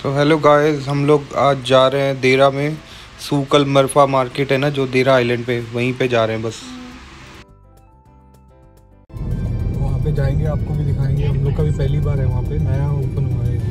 So hello guys, हम लोग आज जा रहे हैं देरा में। सूकल मरफा मार्केट है ना जो देरा आइलैंड पे, वहीं पे जा रहे हैं बस। वहाँ पे जाएंगे, आपको भी दिखाएंगे। हम लोग का भी पहली बार है वहाँ पे, नया ओपन हुआ है।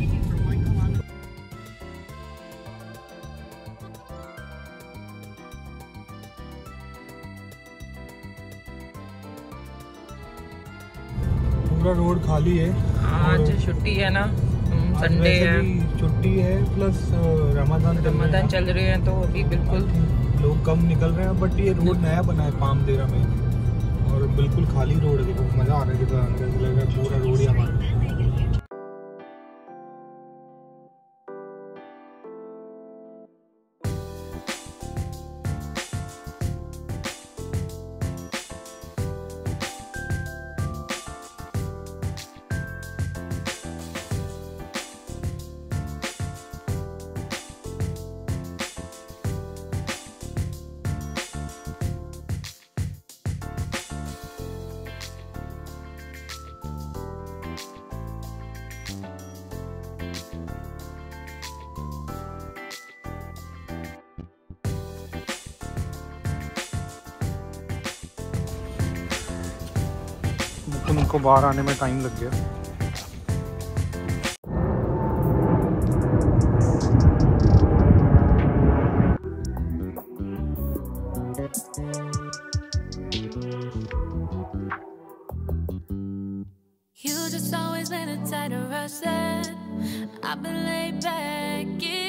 पूरा रोड खाली है। आज छुट्टी है ना, संडे है, छुट्टी है, प्लस रमजान चल रहे हैं तो अभी बिल्कुल लोग कम निकल रहे हैं। बट ये रोड नया बना है पाम देरा में और बिल्कुल खाली रोड है। देखो मजा आ रहा है, कितना अंदर लग रहा है पूरा रोड ही हमारा। उनको बाहर आने में टाइम लग गया। You just always been a tighter rush that I've been laid back in.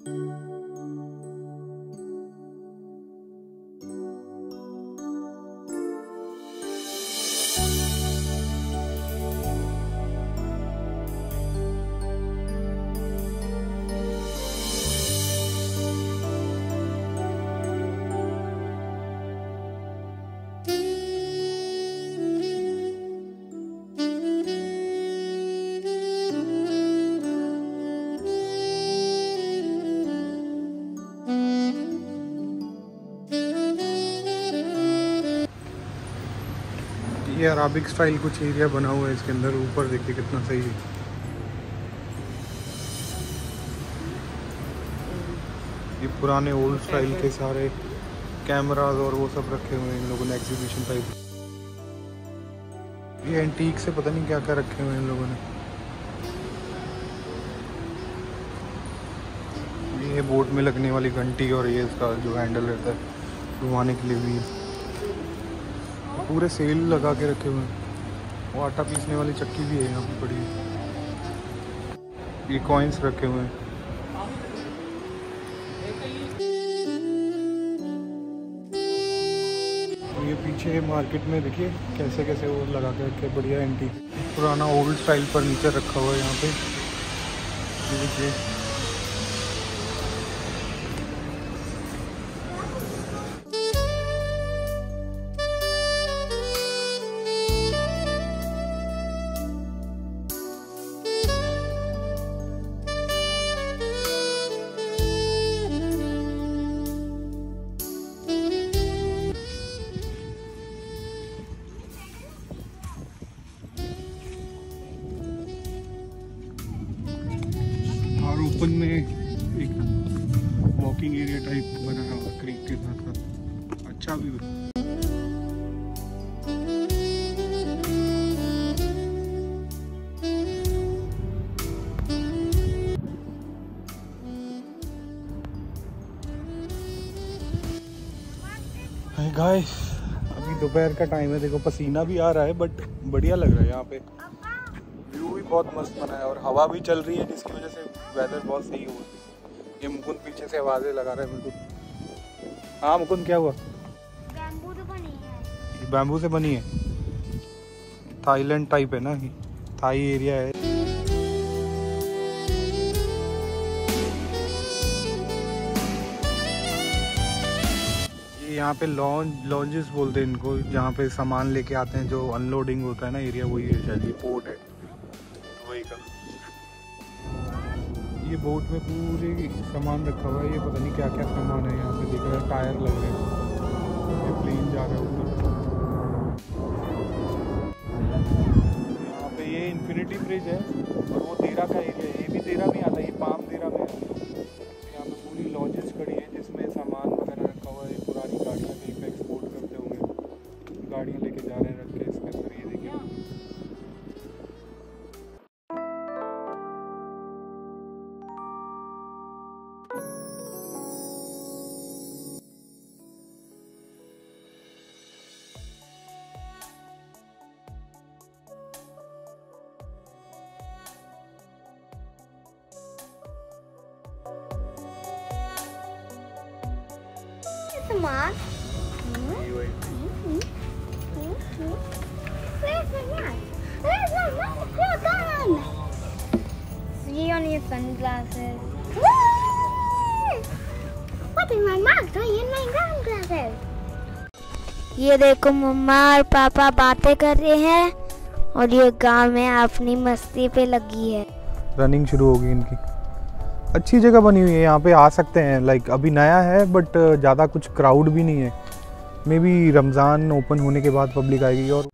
ये अराबिक स्टाइल कुछ एरिया बना हुआ है इसके अंदर। ऊपर देखिए कितना सही है। ये पुराने ओल्ड स्टाइल के सारे कैमरास और वो सब रखे हुए हैं इन लोगों ने, एग्जीबिशन टाइप। ये एंटीक से पता नहीं क्या क्या रखे हुए हैं इन लोगों ने। ये बोट में लगने वाली घंटी और ये इसका जो हैंडल रहता है घुमाने के लिए भी पूरे सेल लगा के रखे हुए हैं। वो आटा पीसने वाली चक्की भी है यहाँ पे पड़ी। ये कॉइन्स रखे हुए हैं। ये पीछे मार्केट में देखिए कैसे कैसे वो लगा के रखे, बढ़िया एंटी पुराना ओल्ड स्टाइल फर्नीचर रखा हुआ है यहाँ पे। ये देखिए ओपन में एक वॉकिंग एरिया टाइप बना हुआ क्रीक के साथ साथ। अच्छा व्यू है। गाइस अभी दोपहर का टाइम है, देखो पसीना भी आ रहा है बट बढ़िया लग रहा है यहाँ पे। व्यू भी बहुत मस्त बना है और हवा भी चल रही है जिसकी वजह से वेदर बहुत सही हुआ। ये मुकुंद पीछे से आवाज़ें लगा रहा है बिल्कुल। हाँ मुकुंद क्या हुआ? बैम्बू तो बनी है। ये बैम्बू से बनी है। थाईलैंड टाइप है ना, थाई एरिया है। ये यहाँ पे लॉन्जेस बोलते हैं इनको, जहाँ पे सामान लेके आते हैं। जो अनलोडिंग होता है ना एरिया, वही है शायद। ये पोर्ट है वही का। ये बोट में पूरे सामान रखा हुआ है। ये पता नहीं क्या क्या सामान है यहाँ पे, दिख रहा है टायर लग रहे हैं। ये प्लेन जा रहा है ऊपर। यहाँ पे ये इन्फिनिटी ब्रिज है और वो देरा का एरिया है। ये भी देरा में आता है, ये palm smart. See on your sunglasses. What is my mouth doing in my sunglasses? ये देखो मम्मा और पापा बातें कर रहे हैं और ये गांव में अपनी मस्ती पे लगी है। रनिंग शुरू होगी इनकी। अच्छी जगह बनी हुई है, यहाँ पे आ सकते हैं। लाइक अभी नया है बट ज़्यादा कुछ क्राउड भी नहीं है। मे बी रमज़ान ओपन होने के बाद पब्लिक आएगी। और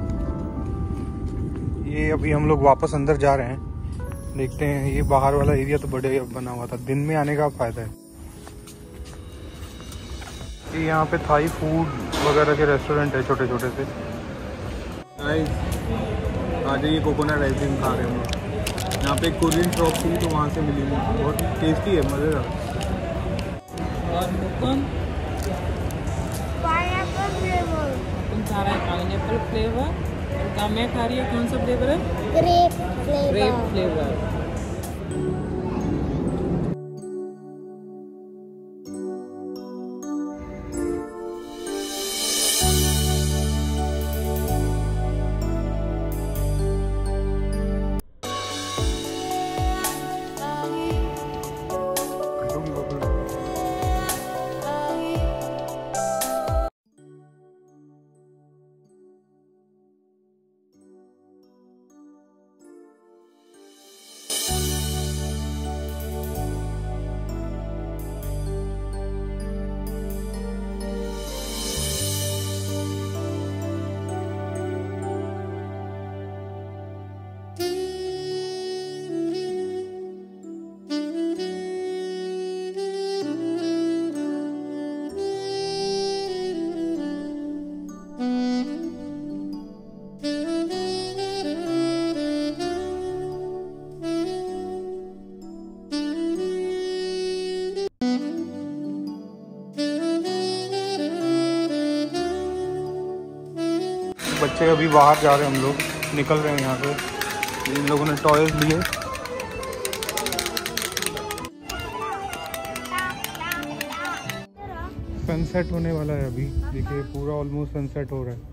ये अभी हम लोग वापस अंदर जा रहे हैं, देखते हैं। ये बाहर वाला एरिया तो बड़े बना हुआ था, दिन में आने का फ़ायदा है। ये यहाँ पे थाई फूड वगैरह के रेस्टोरेंट है छोटे छोटे से। आज ये कोकोनट आइसक्रीम खा रहे हैं। यहाँ पे कोरियन शॉप थी तो वहाँ से मिली, बहुत टेस्टी है, मज़ेदार। और मुकुंद पाइनएप्पल फ्लेवर। तुम खा रहा है पाइनएप्पल फ्लेवर, और काम्या खा रही है कौन सा फ्लेवर है? Grape flavour. Grape flavour. बच्चे अभी बाहर जा रहे हैं, हम लोग निकल रहे हैं यहाँ से। इन लोगों ने टॉयज लिए। सनसेट होने वाला है अभी, देखिए पूरा ऑलमोस्ट सनसेट हो रहा है।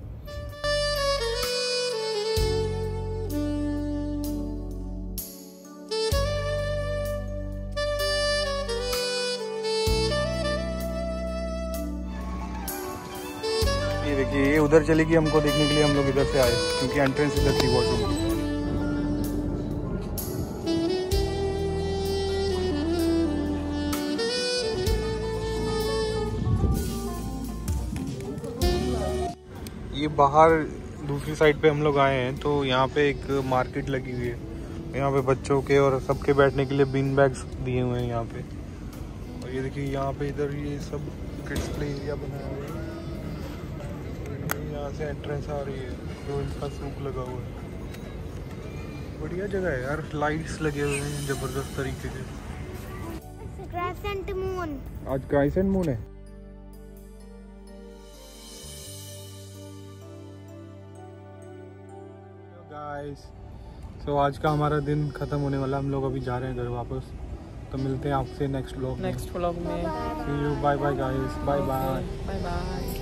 ये देखिए, ये उधर चलेगी, हमको देखने के लिए हम लोग इधर से आए क्योंकि एंट्रेंस इधर थी वॉशरूम। ये बाहर दूसरी साइड पे हम लोग आए हैं, तो यहाँ पे एक मार्केट लगी हुई है। यहाँ पे बच्चों के और सबके बैठने के लिए बीन बैग्स दिए हुए हैं यहाँ पे। और ये देखिए यहाँ पे इधर ये सब किड्स प्ले एरिया बनाया हुआ है। यहाँ से एंट्रेंस आ रही है, जो इनका सूक लगा हुआ है। बढ़िया जगह है यार, लाइट्स लगे हुए हैं जबरदस्त तरीके से। Crescent moon. आज क्राइसेंट मून है। गाइस, सो आज का हमारा दिन खत्म होने वाला, हम लोग अभी जा रहे हैं घर वापस। तो मिलते हैं आपसे नेक्स्ट व्लॉग में। नेक्स्ट व्लॉग में। See you, bye bye guys, bye bye. Bye bye.